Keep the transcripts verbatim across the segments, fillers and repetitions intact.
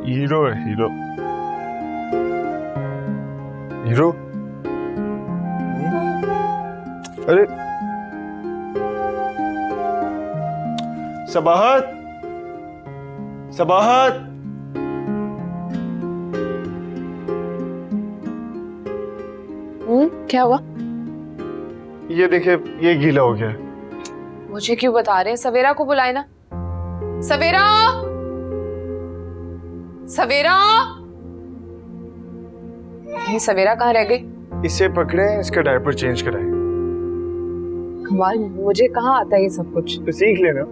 Hero है hero hero. अरे सबाहत सबाहत। हम्म क्या हुआ? ये देखिए ये गीला हो गया। मुझे क्यों बता रहे हैं? सवेरा को बुलाए ना। सवेरा, सवेरा, ये सवेरा कहाँ रह गई? इसे पकड़े, इसका डायपर चेंज कराए। कमाल, मुझे कहाँ आता है ये सब कुछ? तो सीख लेना।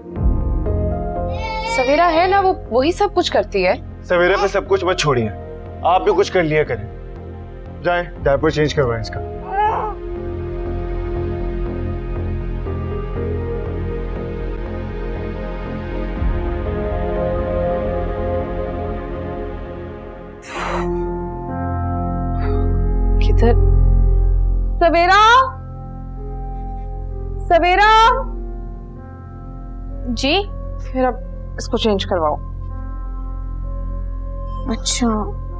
सवेरा है ना, वो वही सब कुछ करती है। सवेरा पे सब कुछ मत छोड़िए, आप भी कुछ कर लिया करें। जाए डायपर चेंज करवाएं इसका। किधर? सवेरा, सवेरा जी। फिर अब इसको चेंज करवाओ। अच्छा